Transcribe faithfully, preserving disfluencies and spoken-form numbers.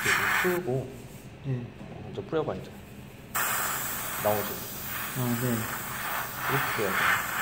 이렇게 풀고 네. 먼저 뿌려봐 이제 나오지. 아, 네. 이렇게 뿌려야 돼.